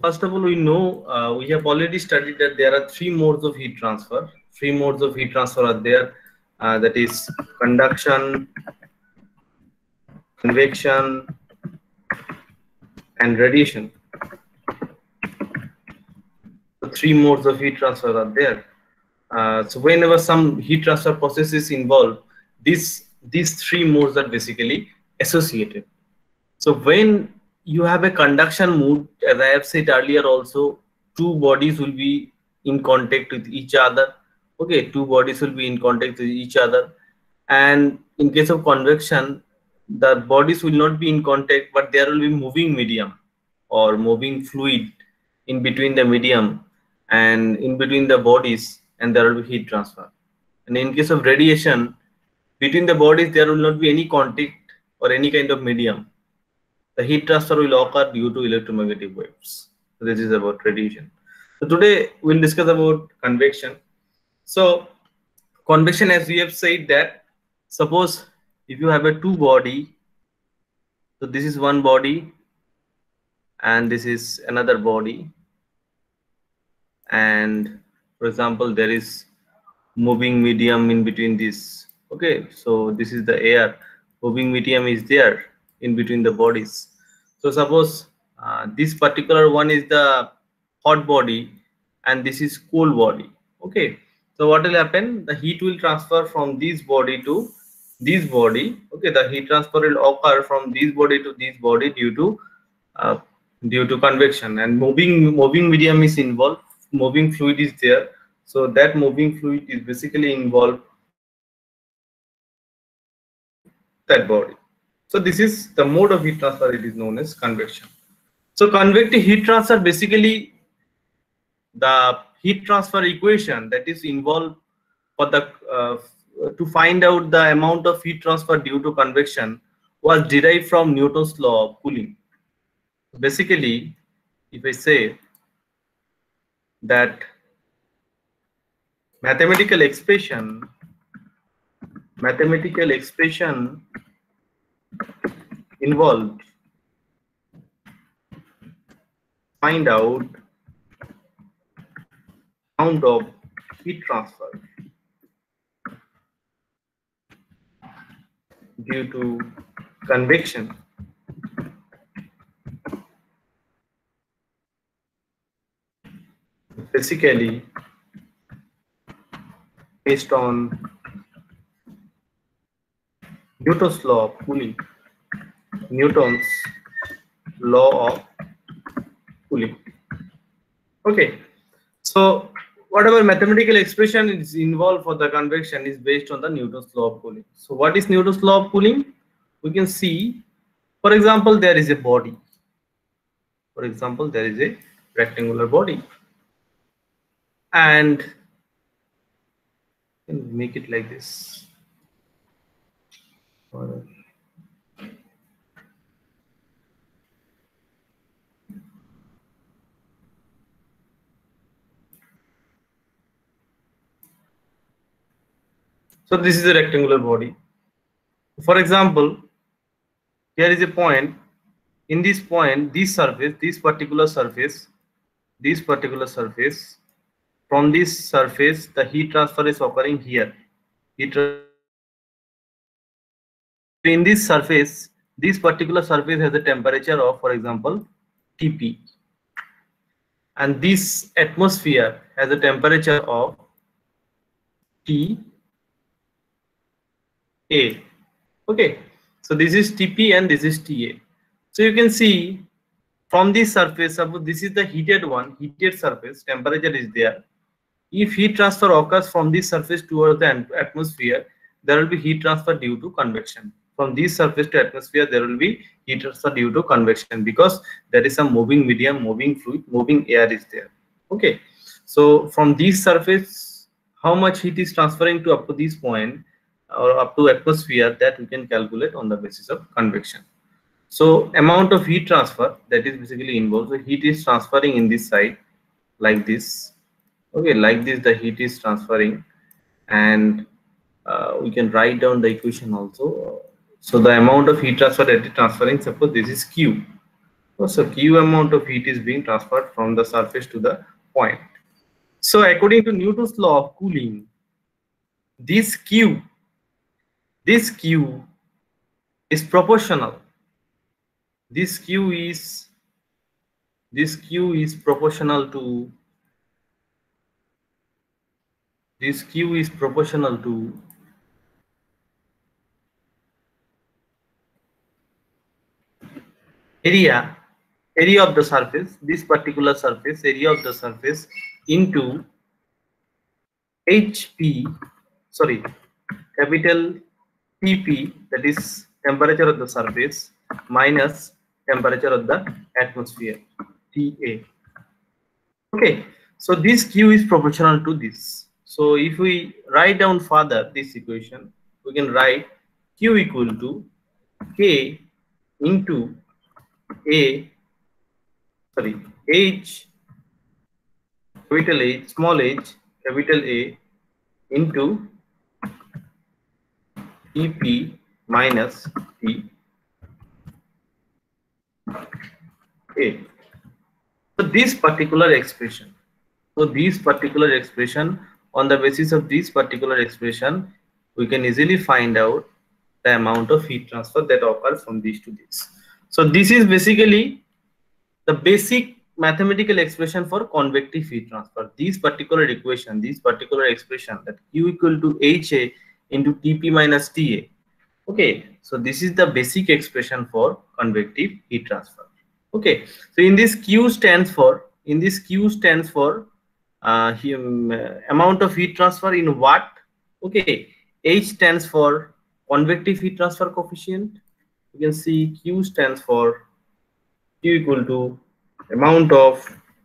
first of all, we know we have already studied that there are three modes of heat transfer. Three modes of heat transfer are there. That is conduction, convection, and radiation. The three modes of heat transfer are there. So whenever some heat transfer process is involved, these three modes are basically associated. So when you have a conduction mode, as I have said earlier also, two bodies will be in contact with each other. Okay, two bodies will be in contact with each other. And in case of convection, the bodies will not be in contact, but there will be moving medium or moving fluid in between the medium and in between the bodies, and there will be heat transfer. And in case of radiation, between the bodies there will not be any contact or any kind of medium. The heat transfer will occur due to electromagnetic waves. So this is about radiation. So today we'll discuss about convection. So convection, as we have said, that suppose if you have a two body, so this is one body and this is another body, and for example there is moving medium in between this. Okay, so this is the air, moving medium is there in between the bodies. So suppose this particular one is the hot body and this is cool body. Okay, so what will happen, the heat will transfer from this body to this body. Okay, the heat transfer will occur from this body to this body due to convection, and moving medium is involved, moving fluid is there. So that moving fluid is basically involved that body. So this is the mode of heat transfer, it is known as convection. So convective heat transfer, basically the heat transfer equation that is involved for the to find out the amount of heat transfer due to convection was derived from Newton's law of cooling. Basically, if I say that mathematical expression involved find out amount of heat transfer due to convection, basically based on Newton's law of cooling. Newton's law of cooling. Okay, so whatever mathematical expression is involved for the convection is based on the Newton's law of cooling. So what is Newton's law of cooling? We can see, for example, there is a body. For example, there is a rectangular body, and make it like this. So this is a rectangular body. For example, here is a point. In this point, this surface, from this surface, the heat transfer is occurring here. In this surface, this particular surface has a temperature of, for example, Tp, and this atmosphere has a temperature of T A. Okay, so this is Tp and this is Ta. So you can see from this surface, suppose this is the heated surface, temperature is there. If heat transfer occurs from this surface towards the atmosphere, there will be heat transfer due to convection. From this surface to atmosphere, there will be heat transfer due to convection, because there is some moving medium, moving fluid, moving air is there. Okay, so from this surface, how much heat is transferring to up to this point or up to atmosphere, that we can calculate on the basis of convection. So amount of heat transfer that is basically involved, the heat is transferring in this side like this. Okay, like this the heat is transferring, and we can write down the equation also. So the amount of heat transfer that is transferring, suppose this is Q. So Q amount of heat is being transferred from the surface to the point. So according to Newton's law of cooling, this Q is proportional. This Q is proportional to area of the surface, this particular surface, area of the surface into capital TP, that is temperature of the surface, minus temperature of the atmosphere, TA. Okay, so this Q is proportional to this. So if we write down further this equation, we can write Q equal to K into H, capital H, small h, capital A, into Tp minus T A. So this particular expression, on the basis of this particular expression, we can easily find out the amount of heat transfer that occurs from this to this. So this is basically the basic mathematical expression for convective heat transfer. This particular equation, this particular expression, that Q equal to HA into Tp minus TA. Okay, so this is the basic expression for convective heat transfer. Okay, so in this Q stands for amount of heat transfer in watt. Okay, H stands for convective heat transfer coefficient. You can see Q stands for Q equal to amount of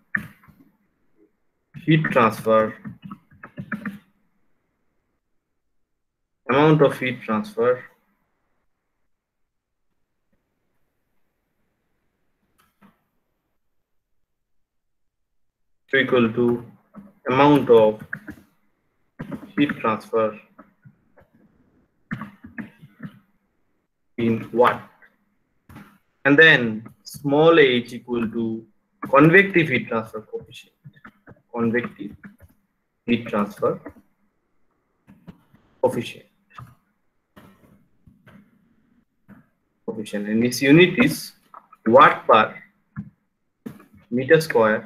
heat transfer equal to amount of heat transfer in watt, and then small h equal to convective heat transfer coefficient. Convective heat transfer coefficient, and its unit is watt per meter square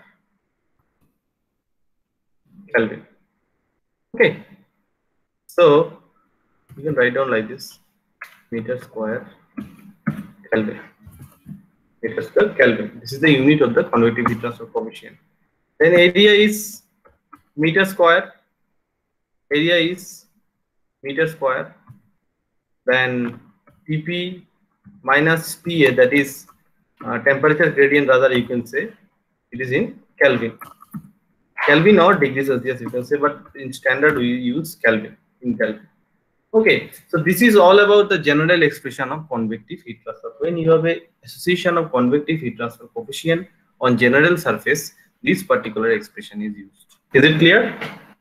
Kelvin. Okay, so you can write down like this: meter square Kelvin. Meter square Kelvin. This is the unit of the convective heat transfer coefficient. Then area is meter square. Then Tp minus Pa, that is temperature gradient, rather you can say it is in Kelvin. Kelvin or degrees Celsius you can say, but in standard we use Kelvin, in Kelvin. Okay, so this is all about the general expression of convective heat transfer. When you have a association of convective heat transfer coefficient on general surface, this particular expression is used. Is it clear?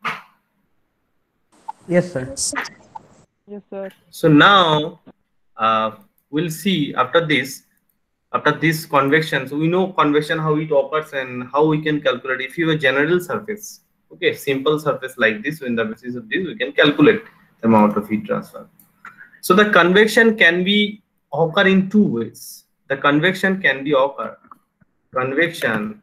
Yes, sir. Yes, sir. So now we'll see after this convection. So we know convection, how it occurs and how we can calculate. If you have a general surface, okay, simple surface like this, on the basis of this we can calculate the amount of heat transfer. So the convection can be occur in two ways. The convection can be occur. Convection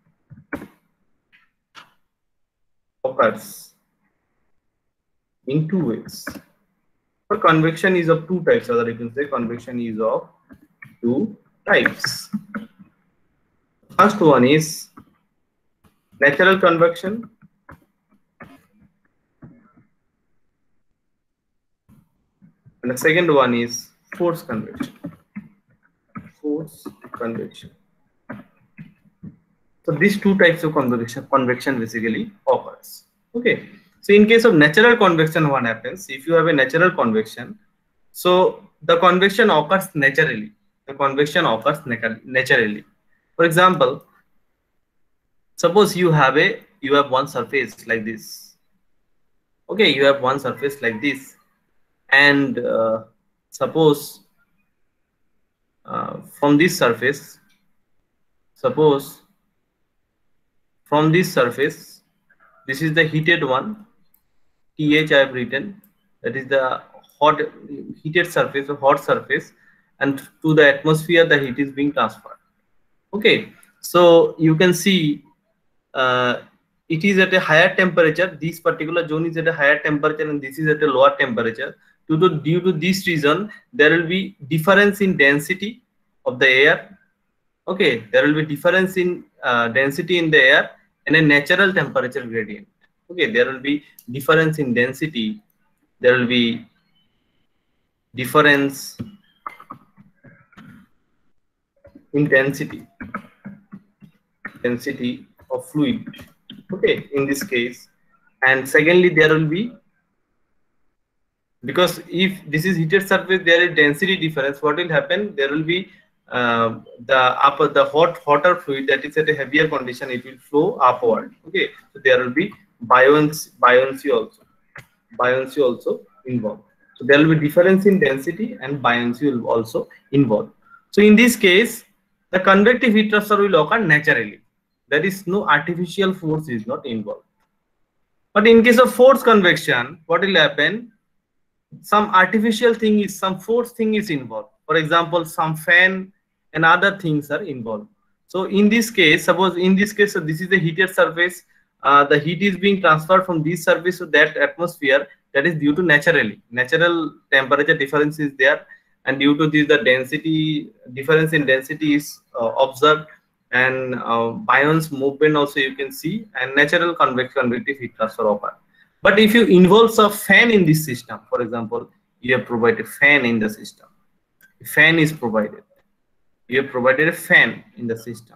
occurs in two ways. So convection is of two types, or you can say convection is of two types. First one is natural convection, and the second one is forced convection. So these two types of convection basically occurs. Okay, so in case of natural convection, what happens if you have a natural convection? So the convection occurs naturally. For example, suppose you have one surface like this. Okay, you have one surface like this, and suppose from this surface Suppose from this surface, this is the heated one, TH I have written, that is the hot heated surface or hot surface, and to the atmosphere the heat is being transferred. Okay, so you can see it is at a higher temperature. This particular zone is at a higher temperature and this is at a lower temperature. Due to this reason, there will be difference in density of the air. Okay, there will be difference in density in the air and a natural temperature gradient. Okay, there will be difference in density. There will be difference in density of fluid. Okay, in this case, and secondly, there will be, because if this is heated surface, there is density difference. What will happen? There will be the hotter fluid that is at a heavier condition, it will flow upward. Okay, so there will be buoyancy also involved. So there will be difference in density and buoyancy will also involved. So in this case, the convective heat transfer will occur naturally. There is no artificial force is not involved. But in case of forced convection, what will happen? Some artificial thing is, some force thing is involved. For example, some fan and other things are involved. So in this case, suppose in this case, so this is the heated surface. The heat is being transferred from this surface to that atmosphere. That is due to natural temperature difference is there, and due to this, the density difference in density is observed, and buoyant movement also you can see, and natural convective heat transfer occur. But if you involve a fan in this system, for example, you have provided a fan in the system. A fan is provided. You have provided a fan in the system.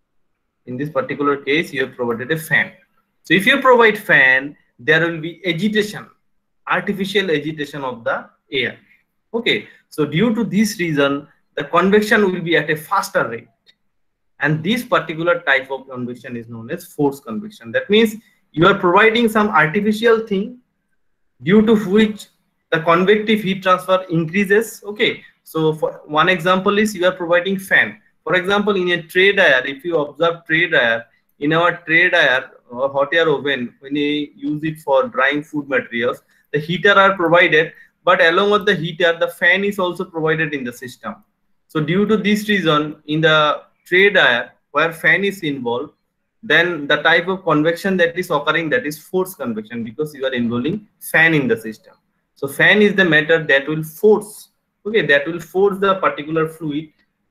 In this particular case, you have provided a fan. So if you provide fan, there will be agitation, artificial agitation of the air. Okay. So due to this reason, the convection will be at a faster rate. And this particular type of convection is known as forced convection. That means you are providing some artificial thing due to which the convective heat transfer increases. Okay, so for one example is you are providing fan. For example, in a tray dryer, if you observe tray dryer, in our tray dryer or hot air oven, when we use it for drying food materials, the heater are provided, but along with the heater, the fan is also provided in the system. So due to this reason, in the tray dryer where fan is involved, then the type of convection that is occurring, that is forced convection, because you are involving fan in the system. So fan is the method that will force, okay, that will force the particular fluid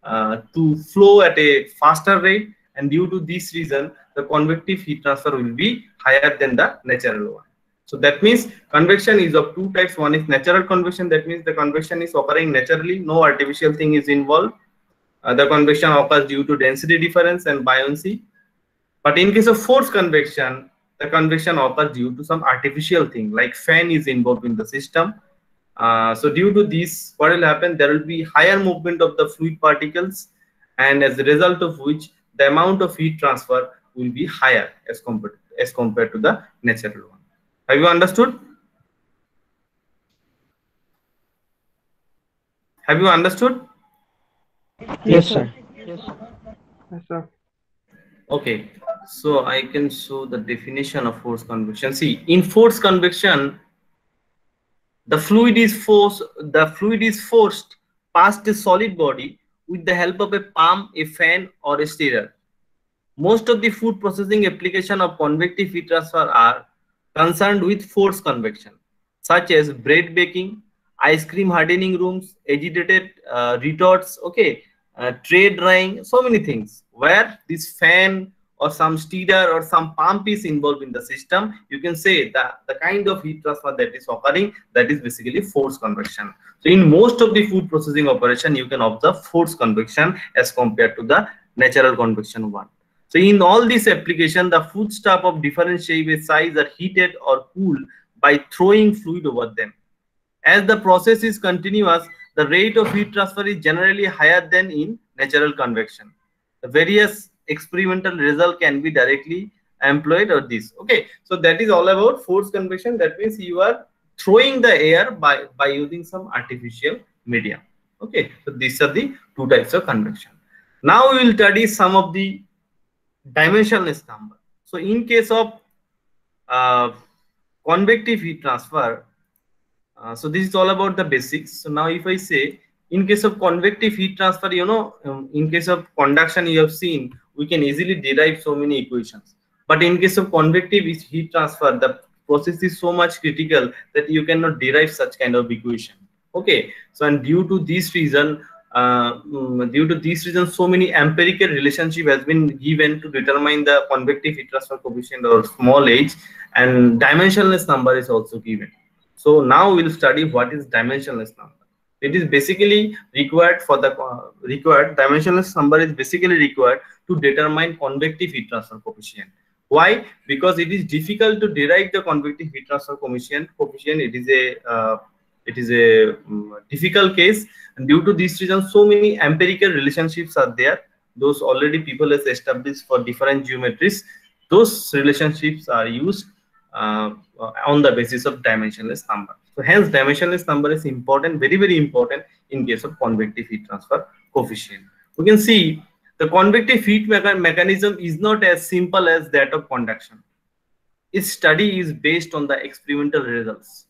to flow at a faster rate, and due to this reason, the convective heat transfer will be higher than the natural one. So that means convection is of two types. One is natural convection, that means the convection is occurring naturally, no artificial thing is involved. The convection occurs due to density difference and buoyancy. But in case of forced convection, the convection occurs due to some artificial thing like fan is involved in the system. So due to this, what will happen? There will be higher movement of the fluid particles, and as a result of which the amount of heat transfer will be higher as compared to the natural one. Have you understood? Have you understood? Yes, sir. Yes, sir. Okay, so I can show the definition of forced convection. See, in forced convection, the fluid is forced past a solid body with the help of a pump, a fan, or a stirrer. Most of the food processing application of convective heat transfer are concerned with forced convection, such as bread baking, ice cream hardening rooms, agitated retorts, okay, tray drying, so many things where this fan or some stirrer or some pump is involved in the system. You can say that the kind of heat transfer that is occurring, that is basically forced convection. So in most of the food processing operation, you can observe forced convection as compared to the natural convection one. So in all these applications, the foodstuff of different shape and size are heated or cooled by throwing fluid over them. As the process is continuous, the rate of heat transfer is generally higher than in natural convection. The various experimental results can be directly employed or this. Okay, so that is all about forced convection. That means you are throwing the air by using some artificial medium. Okay, so these are the two types of convection. Now we will study some of the dimensionless number. So in case of convective heat transfer, so this is all about the basics. So now if I say in case of convective heat transfer, in case of conduction, you have seen we can easily derive so many equations. But in case of convective heat transfer, the process is so much critical that you cannot derive such kind of equation. Okay, so and due to this reason, so many empirical relationship has been given to determine the convective heat transfer coefficient or small h, and dimensionless number is also given. So now we'll study what is dimensionless number. It is basically required for the dimensionless number is basically required to determine convective heat transfer coefficient. Why? Because it is difficult to derive the convective heat transfer coefficient. It is a difficult case, and due to this reason, so many empirical relationships are there. Those already people has established for different geometries. Those relationships are used on the basis of dimensionless number. So hence dimensionless number is important, very, very important in case of convective heat transfer coefficient. We can see the convective heat mechanism is not as simple as that of conduction. Its study is based on the experimental results.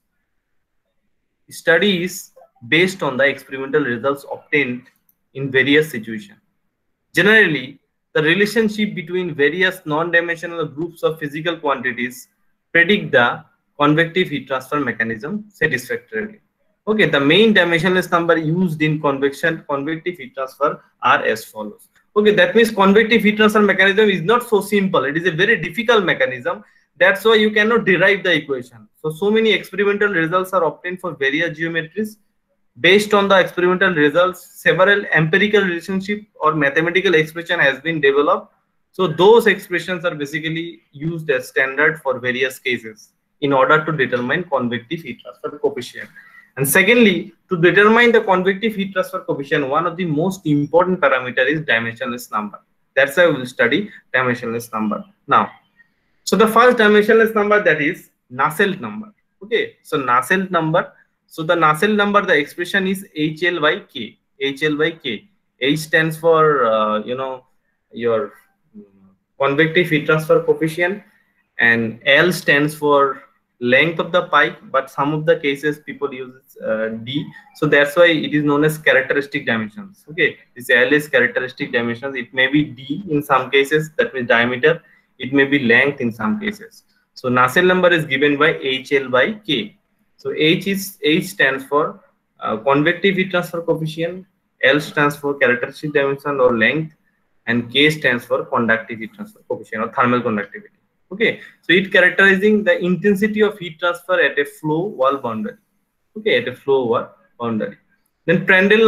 Study is based on the experimental results obtained in various situations. Generally, the relationship between various non-dimensional groups of physical quantities predict the convective heat transfer mechanism satisfactorily. Okay, the main dimensionless number used in convective heat transfer are as follows. Okay, that means convective heat transfer mechanism is not so simple. It is a very difficult mechanism. That's why you cannot derive the equation. So many experimental results are obtained for various geometries. Based on the experimental results, several empirical relationship or mathematical expression has been developed. So those expressions are basically used as standard for various cases in order to determine convective heat transfer coefficient. And secondly, to determine the convective heat transfer coefficient, one of the most important parameter is dimensionless number. That's why we will study dimensionless number now. So the first dimensionless number, that is Nusselt number. Okay, so Nusselt number. So the Nusselt number, the expression is HL by K. HL by K. H stands for your convective heat transfer coefficient, and L stands for length of the pipe, but some of the cases people use D. So that's why it is known as characteristic dimensions. Okay, this L is characteristic dimensions. It may be D in some cases, that means diameter. It may be length in some cases. So Nusselt number is given by HL by K. So H stands for convective heat transfer coefficient, L stands for characteristic dimension or length, and K stands for conductive heat transfer coefficient or thermal conductivity. Okay, so it characterizing the intensity of heat transfer at a flow wall boundary. Okay, at a flow wall boundary. Then Prandtl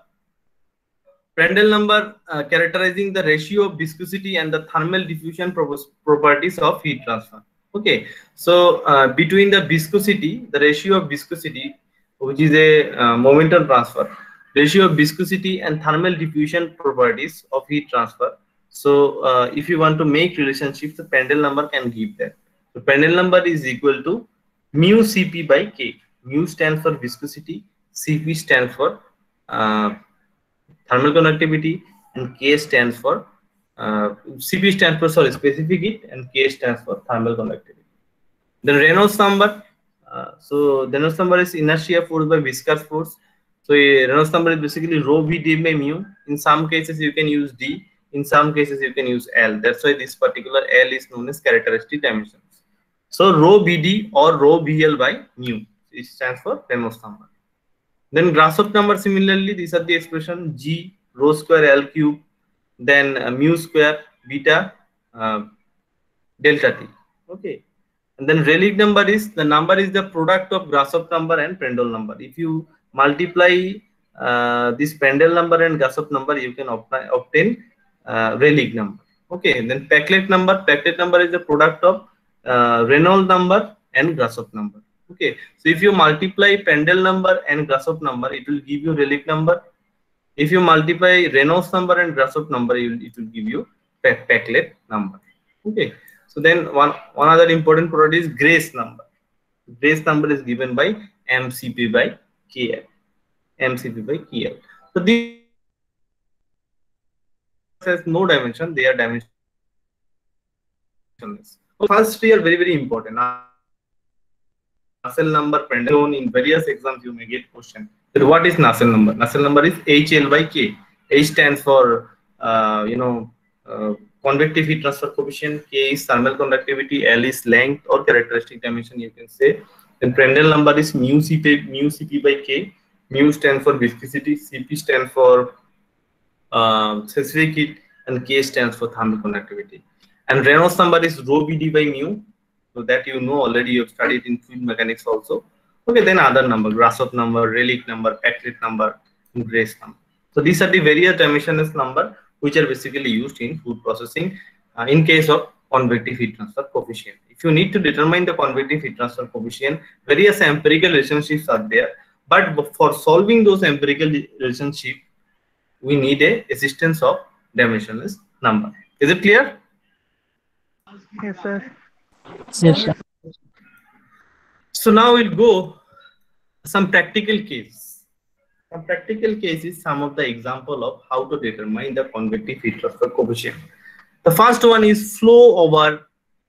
number characterizing the ratio of viscosity and the thermal diffusion properties of heat transfer. Okay, so between the viscosity, the ratio of viscosity, which is a momentum transfer, ratio of viscosity and thermal diffusion properties of heat transfer. So if you want to make relationships, the Prandtl number can give that. So Prandtl number is equal to mu Cp by K. Mu stands for viscosity, Cp stands for thermal conductivity, and K stands for Cp stands for specific heat, and K stands for thermal conductivity. Then Reynolds number. So Reynolds number is inertia force by viscous force. So Reynolds number is basically rho v d by mu. In some cases you can use D. In some cases you can use L. That's why this particular L is known as characteristic dimensions. So rho Bd or rho Bl by mu. It stands for Reynolds number. Then Grashof number, similarly, these are the expression G rho square L cube, then mu square beta delta T. Okay, and then Rayleigh number is the product of Grashof number and Prandtl number. If you multiply this Prandtl number and Grashof number, you can obtain Rayleigh number. Okay, and then Peclet number is the product of Reynolds number and Grashof number. Okay, so if you multiply Prandtl number and Grashof number, it will give you Rayleigh number. If you multiply Reynolds number and Grashof number, it will give you Peclet number. Okay, so then one other important property is Grace number. Grace number is given by mCp by KL. mCp by KL. So has no dimension, they are dimensionless. So first three are very, very important. Nusselt number, Prandtl in various exams you may get question. So what is Nusselt number? Nusselt number is HL by K. H stands for convective heat transfer coefficient, K is thermal conductivity, L is length or characteristic dimension you can say. Then Prandtl number is mu Cp by K. Mu stands for viscosity, Cp stands for specific heat, and K stands for thermal conductivity. And Reynolds number is rho Bd by mu. So that you know already, you've studied in fluid mechanics also. Okay, then other number, Grashof number, Rayleigh number, Packlet number, and Grace number. So these are the various dimensionless number which are basically used in food processing in case of convective heat transfer coefficient. If you need to determine the convective heat transfer coefficient, various empirical relationships are there. But for solving those empirical relationships, we need a assistance of dimensionless number. Is it clear? Yes, sir. Yes, sir. So now we'll go some practical case. Some practical cases, some of the example of how to determine the convective heat transfer coefficient. The first one is flow of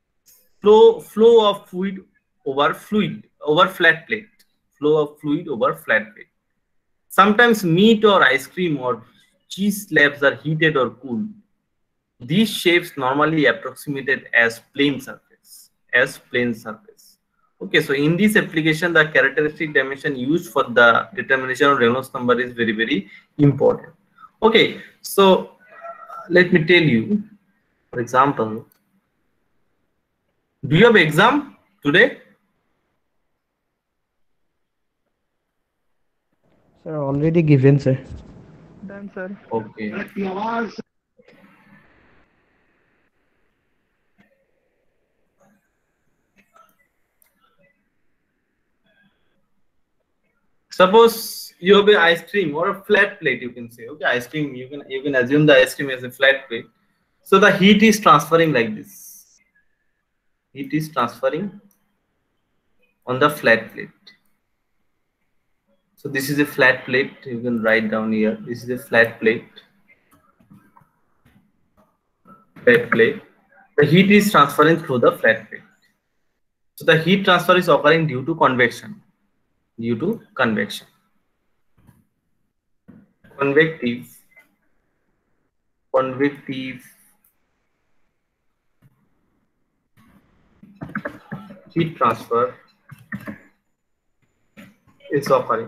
fluid over flat plate. Flow of fluid over flat plate. Sometimes meat or ice cream or cheese slabs are heated or cooled. These shapes normally approximated as plane surface. Okay, so in this application, the characteristic dimension used for the determination of Reynolds number is very, very important. Okay, so let me tell you, for example, do you have exam today? Sir, already given, sir. Done, sir. Okay. Suppose you have an ice cream or a flat plate, you can say. Okay, ice cream, you can assume the ice cream as a flat plate. So the heat is transferring like this. Heat is transferring on the flat plate. So this is a flat plate. You can write down here. This is a flat plate. Flat plate. The heat is transferring through the flat plate. So the heat transfer is occurring due to convection. Due to convection. Convective heat transfer is occurring.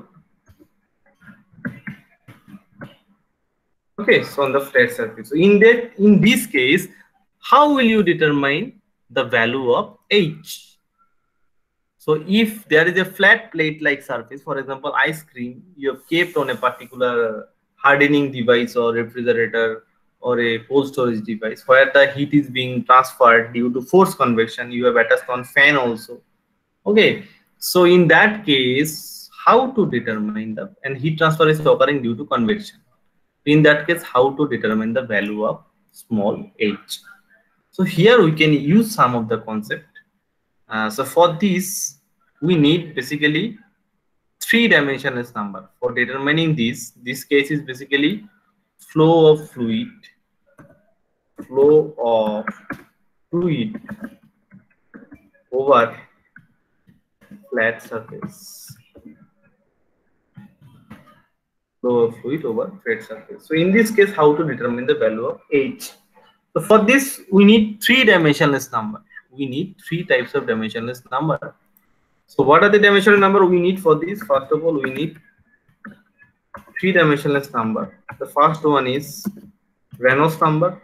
Okay, so on the flat surface. So in this case, how will you determine the value of H? So if there is a flat plate like surface, for example, ice cream, you have kept on a particular hardening device or refrigerator or a cold storage device where the heat is being transferred due to forced convection, you have attached on fan also. Okay, so in that case, how to determine the, and heat transfer is occurring due to convection. In that case, how to determine the value of small h? So here we can use some of the concept. So for this, we need basically three-dimensionless number. For determining this case is basically flow of fluid over flat surface. Flow of fluid over flat surface. So in this case, how to determine the value of h? So for this, we need three-dimensionless number. We need three types of dimensionless number. So what are the dimensional number we need for this? First of all, we need three-dimensionless number. The first one is Reynolds number.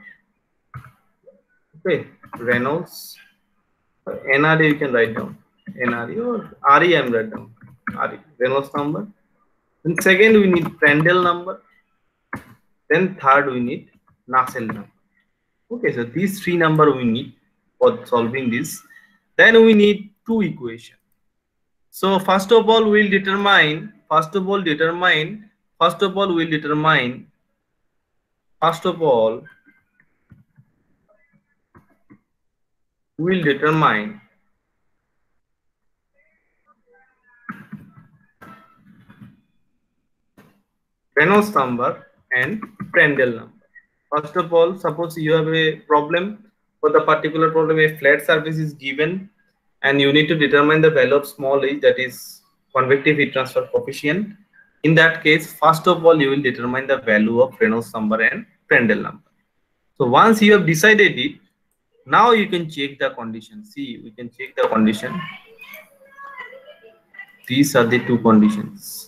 Okay, Reynolds. NRE you can write down. NRE or RE I am write down. RE, Reynolds number. Then second we need Prandtl number. Then third we need Nusselt number. Okay, so these three number we need for solving this. Then we need two equations. So first of all we'll determine Reynolds number and Prandtl number. First of all, suppose you have a problem. For the particular problem, a flat surface is given, and you need to determine the value of small h, that is convective heat transfer coefficient. In that case, first of all, you will determine the value of Reynolds number and Prandtl number. So once you have decided it, now you can check the condition. See, we can check the condition. These are the two conditions.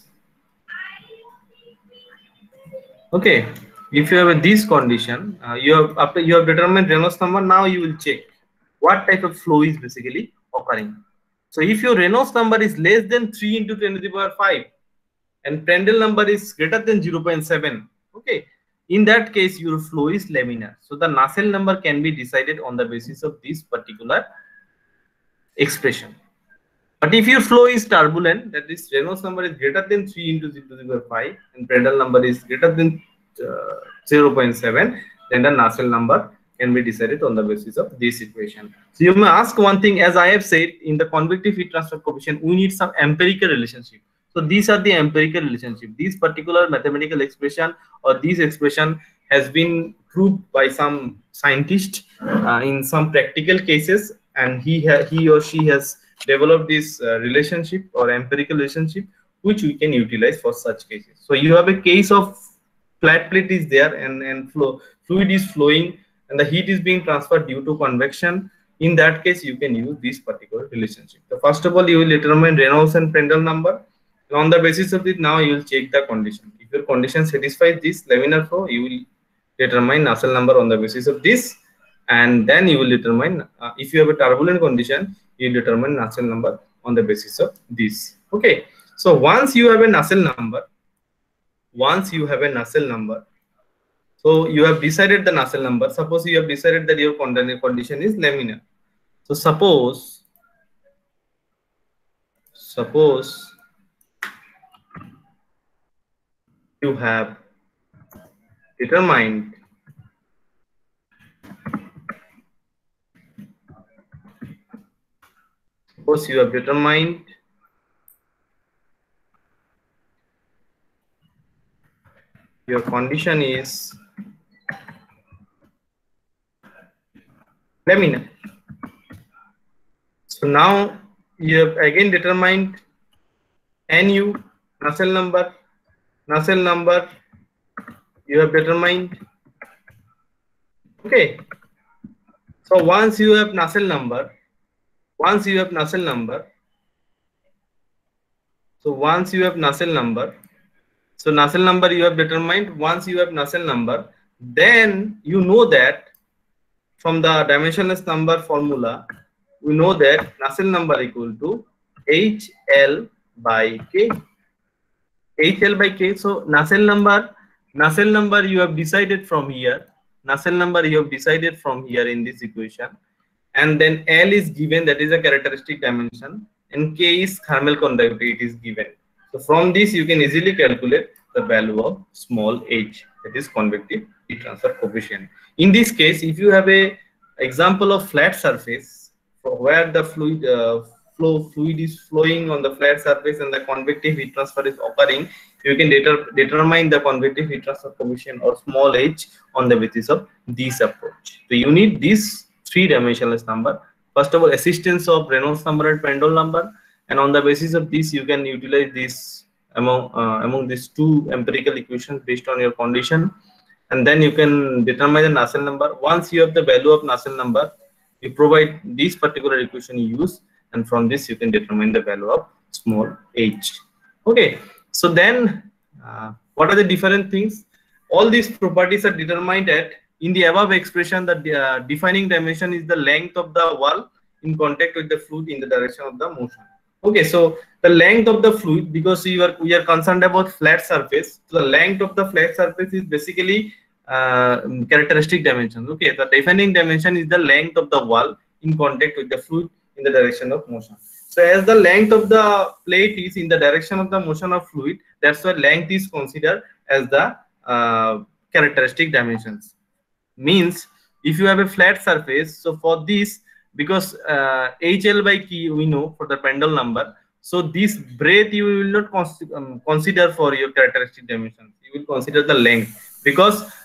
Okay, if you have this condition, after you have determined Reynolds number, now you will check what type of flow is basically occurring. So if your Reynolds number is less than 3 into 10 to the power 5 and Prandtl number is greater than 0.7, okay, in that case your flow is laminar. So the Nusselt number can be decided on the basis of this particular expression. But if your flow is turbulent, that is Reynolds number is greater than 3 into 10 to the power 5 and Prandtl number is greater than 0.7, then the Nusselt number can be decided on the basis of this equation. So you may ask one thing, as I have said, in the convective heat transfer coefficient, we need some empirical relationship. So these are the empirical relationship. This particular mathematical expression or this expression has been proved by some scientist in some practical cases, and he or she has developed this relationship or empirical relationship which we can utilize for such cases. So you have a case of flat plate is there and fluid is flowing and the heat is being transferred due to convection. In that case, you can use this particular relationship. So first of all, you will determine Reynolds and Prandtl number. And on the basis of it, now you will check the condition. If your condition satisfies this laminar flow, you will determine Nusselt number on the basis of this, and then you will determine if you have a turbulent condition, you will determine Nusselt number on the basis of this. Okay. So once you have a Nusselt number, so you have decided the Nusselt number. Suppose you have decided that your condition is laminar. So suppose you have determined your condition is laminar. So now you have again determined Nu, Nusselt number you have determined. Okay. So once you have Nusselt number, so Nusselt number you have determined. Once you have Nusselt number, then you know that from the dimensionless number formula, we know that Nusselt number equal to HL by K. HL by K. So Nusselt number you have decided from here. Nusselt number you have decided from here in this equation, and then L is given, that is a characteristic dimension, and K is thermal conductivity, it is given. So from this you can easily calculate the value of small h, that is convective heat transfer coefficient. In this case, if you have a example of flat surface where the fluid is flowing on the flat surface and the convective heat transfer is occurring, you can determine the convective heat transfer coefficient or small h on the basis of this approach. So you need this three-dimensionless number. First of all, assistance of Reynolds number and Prandtl number, and on the basis of this you can utilize this among these two empirical equations based on your condition, and then you can determine the Nusselt number. Once you have the value of Nusselt number, you provide this particular equation you use, and from this you can determine the value of small h. Okay, so then what are the different things? All these properties are determined at, in the above expression, the defining dimension is the length of the wall in contact with the fluid in the direction of the motion. Okay, so the length of the fluid, because we are concerned about flat surface, so the length of the flat surface is basically characteristic dimension. Okay, the defining dimension is the length of the wall in contact with the fluid in the direction of motion. So as the length of the plate is in the direction of the motion of fluid, that's why length is considered as the characteristic dimensions. Means if you have a flat surface, so for this, because HL by K we know for the Prandtl number, so this breadth you will not consider for your characteristic dimensions. You will consider the length, because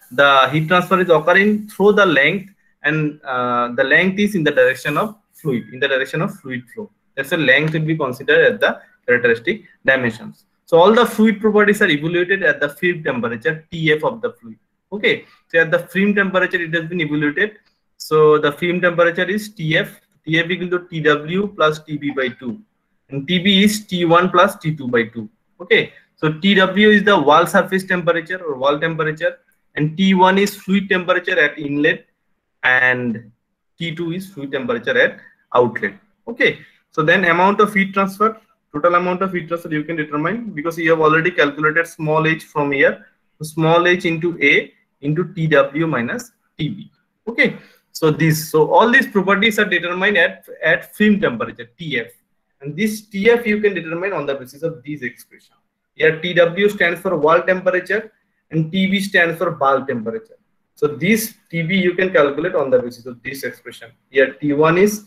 the heat transfer is occurring through the length, and the length is in the direction of fluid, flow. That's the length will be considered as the characteristic dimensions. So all the fluid properties are evaluated at the film temperature TF of the fluid. Okay, so at the film temperature it has been evaluated. So the film temperature is TF. TF equal to TW plus TB by 2, and TB is T1 plus T2 by 2. Okay, so TW is the wall surface temperature or wall temperature, and T1 is fluid temperature at inlet, and T2 is fluid temperature at outlet. Okay, so then amount of heat transfer, total amount of heat transfer you can determine, because you have already calculated small h from here. So small h into A into TW minus TB. Okay, so all these properties are determined at film temperature TF, and this TF you can determine on the basis of these expression. Here TW stands for wall temperature and TB stands for bulk temperature. So this TB you can calculate on the basis of this expression. Here T1 is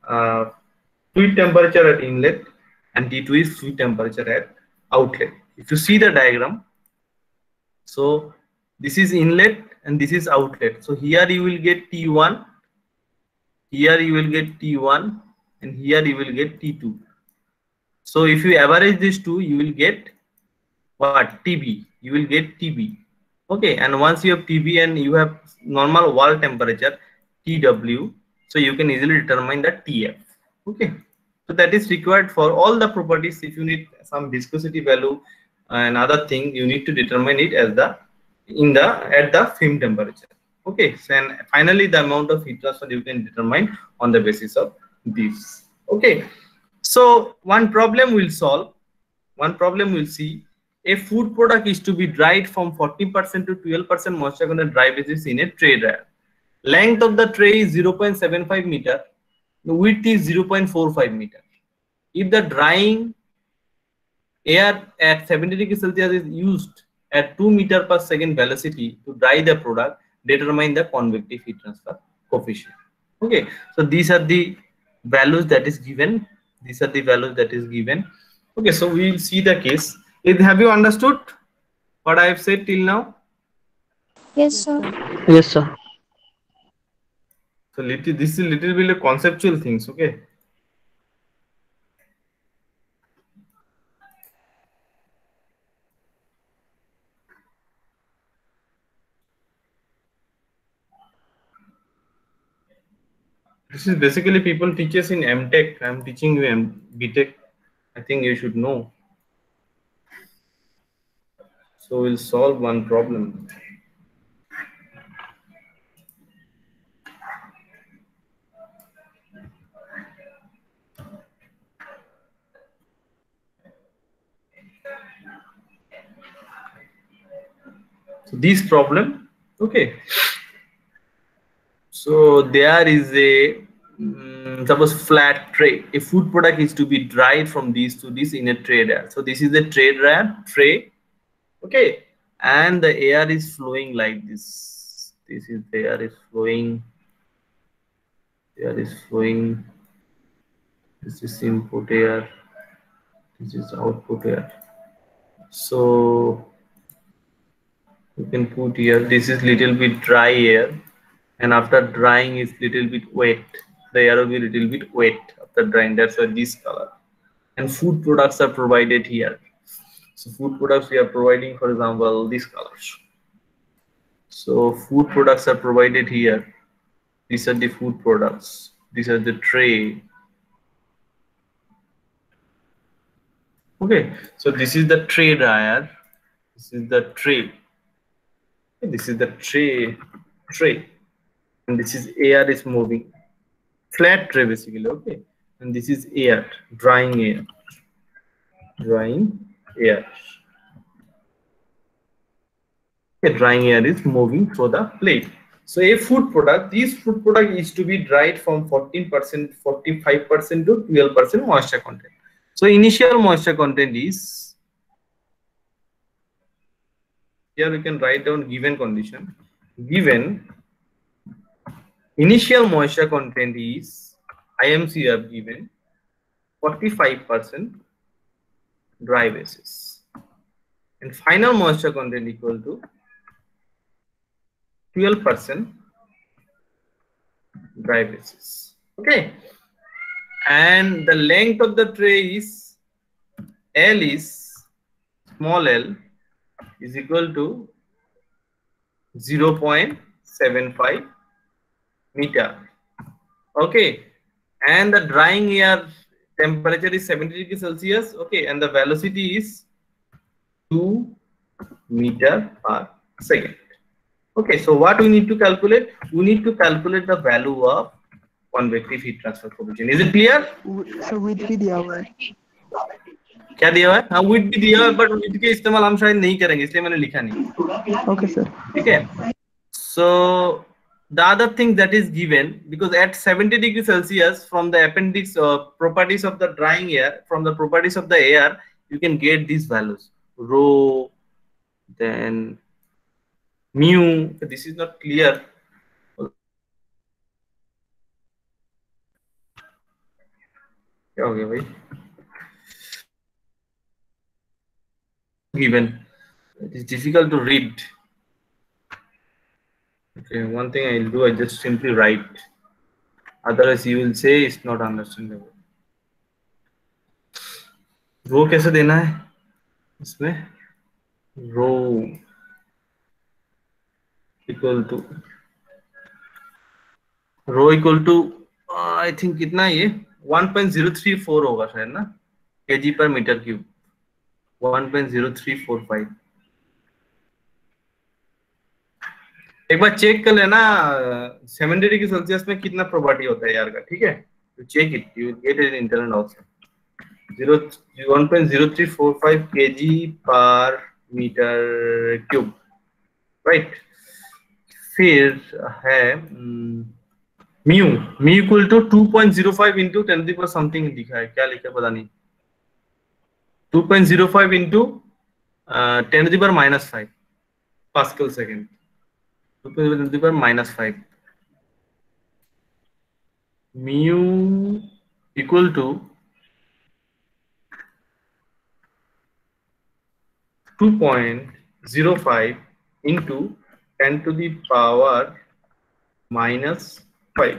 fluid temperature at inlet, and T2 is fluid temperature at outlet. If you see the diagram, so this is inlet and this is outlet. So here you will get T1, here you will get T1, and here you will get T2. So if you average these two, you will get what? TB. You will get TB. Okay, and once you have TB and you have normal wall temperature TW, so you can easily determine the TF. Okay, so that is required for all the properties. If you need some viscosity value and other thing, you need to determine it as at the film temperature. Okay, so and finally the amount of heat transfer you can determine on the basis of this. Okay, so one problem we'll solve. One problem we'll see. A food product is to be dried from 40% to 12% moisture content dry basis in a tray dryer. Length of the tray is 0.75 meter. The width is 0.45 meter. If the drying air at 70 degrees Celsius is used at 2 meter per second velocity to dry the product, determine the convective heat transfer coefficient. Okay, so these are the values that is given. Okay, so we will see the case. Have you understood what I have said till now? Yes, sir. Yes, sir. So this is a little bit of conceptual things. Okay. This is basically people teachers in MTech. I'm teaching you BTech. I think you should know. So we'll solve one problem. So this problem, okay. So there is a suppose flat tray. A food product is to be dried from this to this in a tray dryer. So this is the tray dryer tray, okay, and the air is flowing like this. This is the air is flowing. Air is flowing. This is input air. This is output air. So you can put here. This is little bit dry air, and after drying is little bit wet. The air will be little bit wet after drying. That's why this color. And food products are provided here. So food products we are providing, for example, these colors. So food products are provided here. These are the food products. These are the tray. Okay, so this is the tray dryer. This is the tray. This is the tray, and this is air is moving. Flat tray basically, okay. And this is air, drying air. Okay, drying air is moving through the plate. So a food product, this food product is to be dried from 14%, 45% to 12% moisture content. So initial moisture content is, here we can write down given condition. Given initial moisture content is, IMC have given 45% dry basis, and final moisture content equal to 12% dry basis. Okay, and the length of the tray is L is small l is equal to 0.75 meter. Okay, and the drying air temperature is 70 degrees Celsius. Okay, and the velocity is 2 meter per second. Okay, so what we need to calculate? We need to calculate the value of convective heat transfer coefficient. Is it clear? So with भी दिया हुआ है. क्या दिया हुआ है? हाँ, with भी दिया हुआ है, but with के इस्तेमाल हम शायद नहीं करेंगे, इसलिए मैंने लिखा नहीं. Okay, sir. ठीक है. So the other thing that is given, because at 70 degrees Celsius, from the appendix properties of the drying air, from the properties of the air, you can get these values: rho, then mu. This is not clear. क्या हो गया भाई? Given. It is difficult to read. Okay, one thing I'll do, I just simply write. Otherwise, you will say it's not understandable. Rho कैसे देना है? इसमें rho equal to I think कितना है ये? 1.034 होगा शायद ना, kg per meter cube. 1.0345. एक बार चेक कर लेना 70 डिग्री सेल्सियस में कितना प्रोपर्टी होता है यार का. ठीक है, तो check it, you get it in internet also. 1.0345 kg per meter cube, right. फिर है mu equal to 2.05 into 10 to the power something लिखा है, क्या लिखा है पता नहीं. 2.05 into 10 to the power minus 5 Pascal second. 2.05 to the power minus 5. Mu equal to 2.05 into 10 to the power minus 5.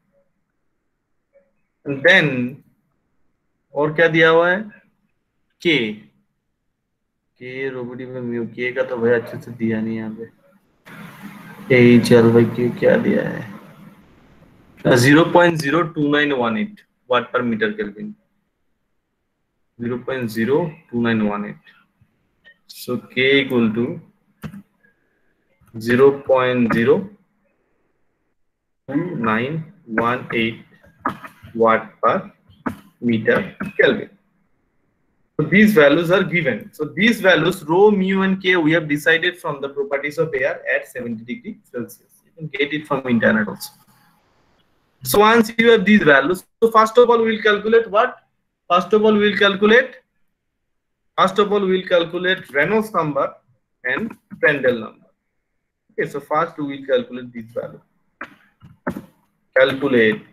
And then और क्या दिया हुआ है? के रोबोटी में म्यू के का तो भाई अच्छे से दिया नहीं यहाँ पे. यही चल भाई, के क्या दिया है? 0.02918 watt per metre kelvin. 0.02918. So K equal to 0.02918 watt per meter Kelvin. So these values are given. So these values rho, mu and K we have decided from the properties of air at 70 degrees Celsius. You can get it from internet also. So once you have these values, so first of all we will calculate what? First of all we will calculate Reynolds number and Prandtl number. Okay, so first we will calculate these values. Calculate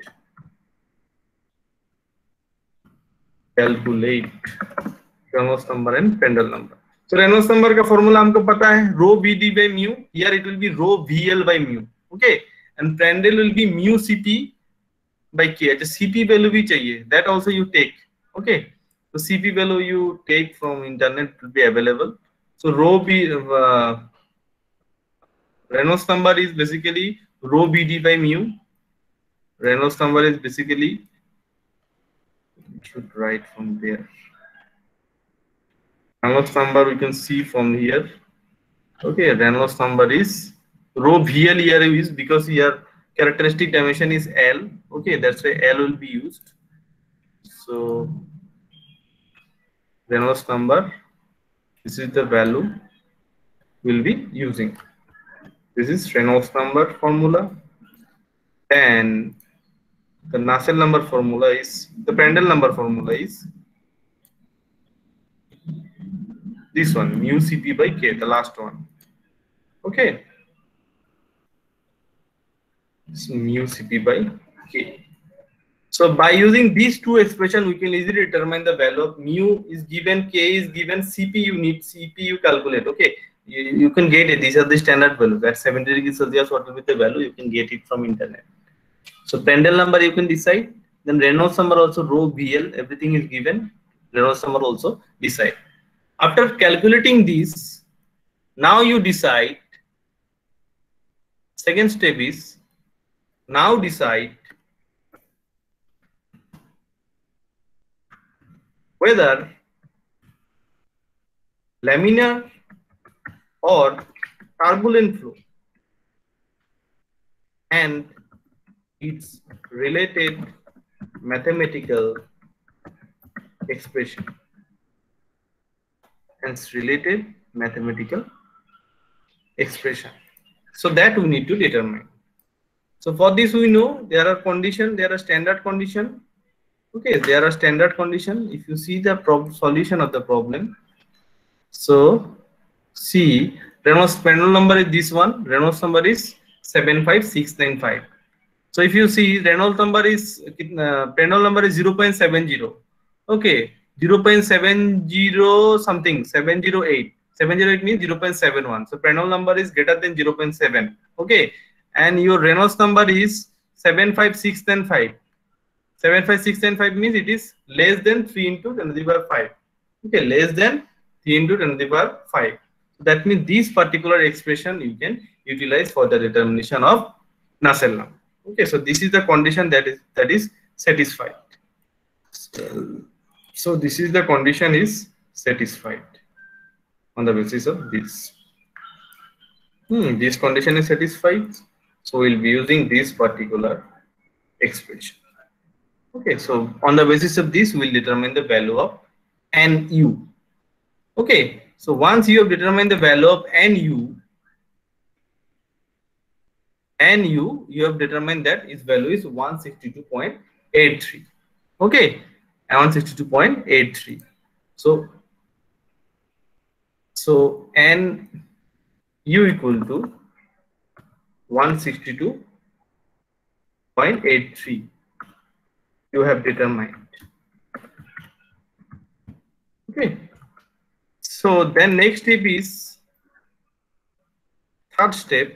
Reynolds number and Prandtl number. So Reynolds number का formula हमको पता है, rho Vd by mu. Here it will be rho Vl by mu. Okay, and Prandtl will be mu Cp by K. अच्छा Cp value भी चाहिए, that also you take. Okay, so Cp value you take from internet will be available. So rho B Reynolds number is basically rho Vd by mu. Reynolds number is basically, should write from there. Reynolds number we can see from here. Okay, Reynolds number is rho Vl here is because here characteristic dimension is L. Okay, that's why L will be used. So Reynolds number, this is the value we'll be using. This is Reynolds number formula. Then the Nusselt number formula is, the Prandtl number formula is this one, mu Cp by K, the last one. Okay, so mu Cp by K. So by using these two expressions, we can easily determine the value of mu is given, K is given, Cp you need, Cp you calculate. Okay, you can get it. These are the standard values. At 70 degrees Celsius, what will be the value? You can get it from internet. So Prandtl number you can decide. Then Reynolds number also, rho, VL, everything is given. Reynolds number also decide. After calculating these, now you decide. Second step is now decide whether laminar or turbulent flow and its related mathematical expression. So that we need to determine. So for this we know there are condition, there are standard condition. Okay, there are standard condition. If you see the solution of the problem, so see Reynolds Prandtl number is this one. Reynolds number is 75695. So if you see Reynolds number is Prandtl number is 0.70. Okay, 0.70 something, 708. 708 means 0.71. So Prandtl number is greater than 0.7. Okay, and your Reynolds number is 75695. 75695 means it is less than 3 into 10 to the power 5. Okay, less than 3 into 10 to the power 5. That means this particular expression you can utilize for the determination of Nusselt number. Okay, so this is the condition that is satisfied. So this is the condition is satisfied on the basis of this. This condition is satisfied. So we'll be using this particular expression. Okay, so on the basis of this, we'll determine the value of Nu. Okay, so once you have determined the value of Nu, you have determined that its value is 162.83. Okay, 162.83. So Nu equal to 162.83. You have determined. Okay. So then next step is third step.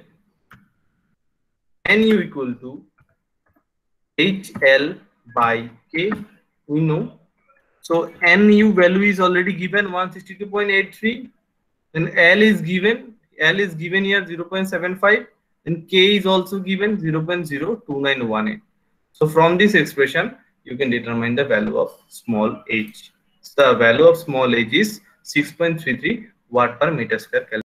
Nu equal to HL by K. We know. So Nu value is already given 162.83. Then L is given. L is given here 0.75. Then K is also given 0.02918. So from this expression, you can determine the value of small h. So the value of small h is 6.33 watt per meter square.